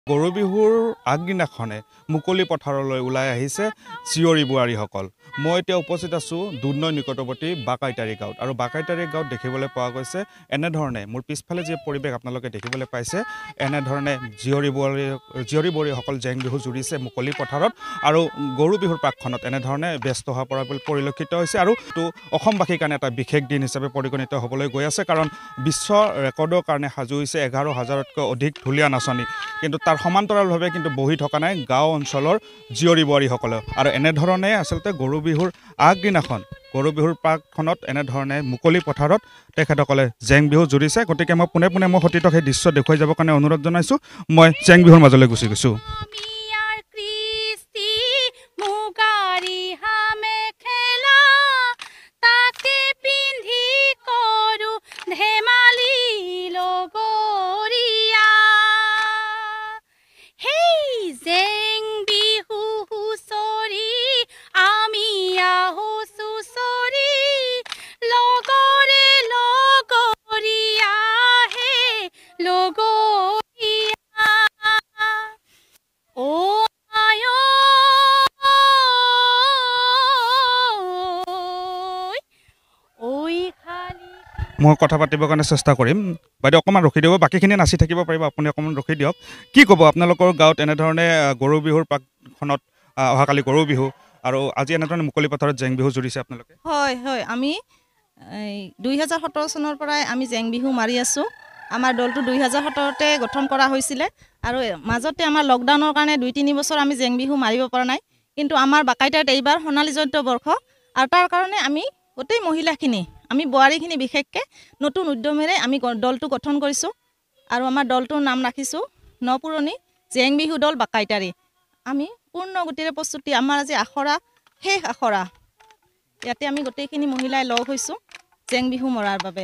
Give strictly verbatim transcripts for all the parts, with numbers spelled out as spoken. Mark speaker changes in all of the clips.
Speaker 1: গৰু বিহুৰ আগদিনাখনে মুকলি পথাৰলৈ ওলাই আহিছে চিঞৰি বোৱাৰীসকল। মই এতিয়া উপস্থিত আছো দুধনৈ নিকটৱৰ্তী বাকাইতাৰী গাঁৱত আৰু বাকাইতাৰী গাঁৱত দেখিবলৈ পোৱা গৈছে এনেধৰণে মোৰ পিছফালে যে পৰিৱেশ আপোনালোকে দেখিবলৈ পাইছে এনেধৰণে জীয়ৰী বোৱাৰী জীয়ৰী বোৱাৰীসকল জেং বিহু জুৰিছে মুকলি পথাৰত আৰু গৰু বিহুৰ প্ৰাকখনত এনেধৰণে ব্যস্ত হোৱা পৰা পৰিলক্ষিত হৈছে আৰু তো অসমবাসীৰ কাৰণে এটা বিশেষ দিন হিচাপে পৰিগণিত হ'বলৈ গৈ আছে কাৰণ বিশ্ব ৰেকৰ্ডৰ কাৰণে সাজু হৈছে এঘাৰ হাজাৰতকৈ অধিক ঢুলীয়া নাচনী। কিন্তু তাৰ সমান্তৰালভাৱে কিন্তু বহি থকা নাই গাঁও অঞ্চলৰ জীয়ৰী বোৱাৰীসকলে আৰু এনেধৰণে আচলতে গৰু বিহুৰ আগদিনাখন গৰু বিহুৰ প্ৰাকখনত এনেধৰণে মুকলি পথাৰত তেখেতসকলে জেং বিহু জুৰিছে। গতিকে মই পোনে পোনে মই সতীৰ্থক সেই দৃশ্য দেখুৱাই যাবৰ কাৰণে অনুৰোধ জনাইছোঁ। মই জেং বিহুৰ মাজলৈ গুচি গৈছোঁ। মই কথা পাতিবৰ কাৰণে চেষ্টা কৰিম। বাইদেউ অকণমান ৰখি দিব, বাকীখিনি নাচি থাকিব পাৰিব, আপুনি অকণমান ৰখি দিয়ক। কি ক'ব আপোনালোকৰ গাঁৱত এনেধৰণে গৰু বিহুৰ প্ৰাকখনত অহাকালি গৰু বিহু আৰু আজি এনেধৰণে মুকলি পথাৰত জেং বিহু জুৰিছে আপোনালোকে?
Speaker 2: হয় হয়, আমি দুই হাজাৰ সোতৰ চনৰ পৰাই আমি জেং বিহু মাৰি আছোঁ। আমাৰ দলটো দুই হাজাৰ সোতৰতে গঠন কৰা হৈছিলে আৰু মাজতে আমাৰ লকডাউনৰ কাৰণে দুই তিনি বছৰ আমি জেং বিহু মাৰিব পৰা নাই। কিন্তু আমাৰ বাকাইতাত এইবাৰ সোণালী জয়ন্ত বৰ্ষ আৰু তাৰ কাৰণে আমি গোটেই মহিলাখিনি আমি বোৱাৰীখিনি বিশেষকৈ নতুন উদ্যমেৰে আমি দলটো গঠন কৰিছোঁ আৰু আমাৰ দলটোৰ নাম ৰাখিছোঁ নপুৰণি জেং বিহু দল বাকাইতাৰী। আমি পূৰ্ণ গতিৰে প্ৰস্তুতি, আমাৰ আজি আখৰা শেষ আখৰা, ইয়াতে আমি গোটেইখিনি মহিলাই লগ হৈছোঁ জেং বিহু মৰাৰ বাবে।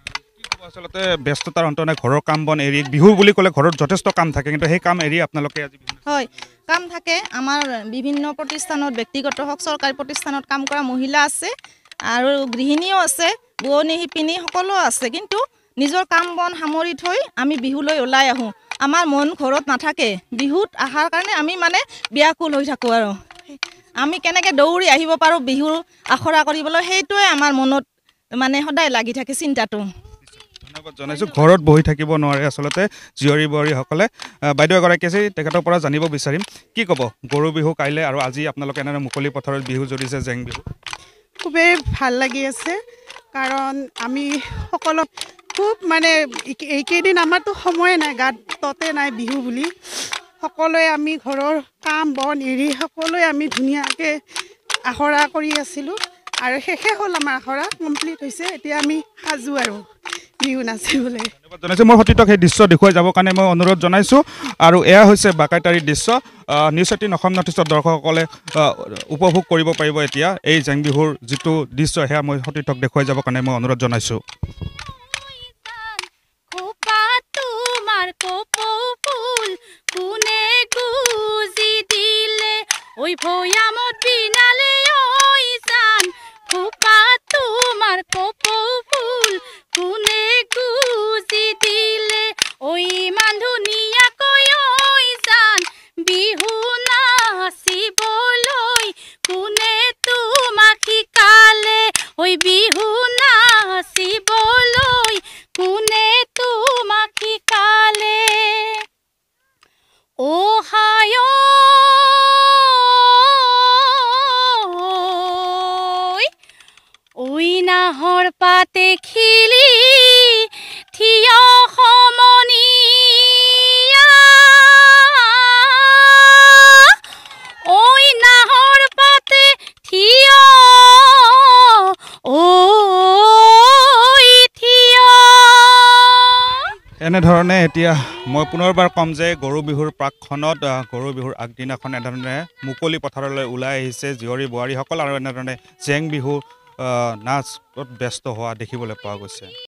Speaker 1: আচলতে ব্যস্ততাৰ অন্ত নাই, ঘৰৰ কাম বন এৰি বিহু বুলি ক'লে ঘৰত যথেষ্ট কাম থাকে, কিন্তু সেই কাম এৰি আপোনালোকে আজি?
Speaker 2: হয়, কাম থাকে। আমাৰ বিভিন্ন প্ৰতিষ্ঠানত ব্যক্তিগত হওক চৰকাৰী প্ৰতিষ্ঠানত কাম কৰা মহিলা আছে আৰু গৃহিণীও আছে, বোৱনী শিপিনী সকলো আছে, কিন্তু নিজৰ কাম বন সামৰি থৈ আমি বিহুলৈ ওলাই আহোঁ। আমাৰ মন ঘৰত নাথাকে, বিহুত অহাৰ কাৰণে আমি মানে ব্যাকুল হৈ থাকোঁ আৰু আমি কেনেকৈ দৌৰি আহিব পাৰোঁ বিহুৰ আখৰা কৰিবলৈ, সেইটোৱে আমাৰ মনত মানে সদায় লাগি থাকে চিন্তাটো।
Speaker 1: ধন্যবাদ জনাইছোঁ। ঘৰত বহি থাকিব নোৱাৰে আচলতে জীয়ৰী বোৱাৰীসকলে। বাইদেউ এগৰাকী আছে, তেখেতৰ পৰা জানিব বিচাৰিম কি ক'ব গৰু বিহু কাইলৈ আৰু আজি আপোনালোকে এনেদৰে মুকলি পথাৰত বিহু জুৰিছে জেং বিহু?
Speaker 3: খুবেই ভাল লাগি আছে কাৰণ আমি সকলো খুব মানে এইকেইদিন আমাৰতো সময়ে নাই, গাত ততে নাই বিহু বুলি। সকলোৱে আমি ঘৰৰ কাম বন এৰি সকলোৱে আমি ধুনীয়াকৈ আখৰা কৰি আছিলোঁ আৰু শেষে হ'ল আমাৰ আখৰা কমপ্লিট হৈছে। এতিয়া আমি সাজু আৰু বিহু নাচিবলৈ।
Speaker 1: ধন্যবাদ জনাইছোঁ। মই সতীৰ্থক সেই দৃশ্য দেখুৱাই যাবৰ কাৰণে মই অনুৰোধ জনাইছোঁ আৰু এয়া হৈছে বাকাইতাৰীৰ দৃশ্য। নিউজ এইটিন অসম নৰ্থ ইষ্টৰ দৰ্শকসকলে উপভোগ কৰিব পাৰিব এতিয়া এই জেং বিহুৰ যিটো দৃশ্য, সেয়া মই সতীৰ্থক দেখুৱাই যাবৰ কাৰণে মই অনুৰোধ জনাইছোঁ।
Speaker 4: নাহৰ পাতে খিলি থিয় সমনীয়া, ঐ নাহৰ পাতে থিয় ঐ থিয়।
Speaker 1: এনেধৰণে এতিয়া মই পুনৰবাৰ ক'ম যে গৰু বিহুৰ প্ৰাকখনত গৰু বিহুৰ আগদিনাখন এনেধৰণে মুকলি পথাৰলৈ ওলাই আহিছে জীয়ৰী বোৱাৰীসকল আৰু এনেধৰণে জেং বিহু নাচত ব্যস্ত হোৱা দেখিবলৈ পোৱা গৈছে।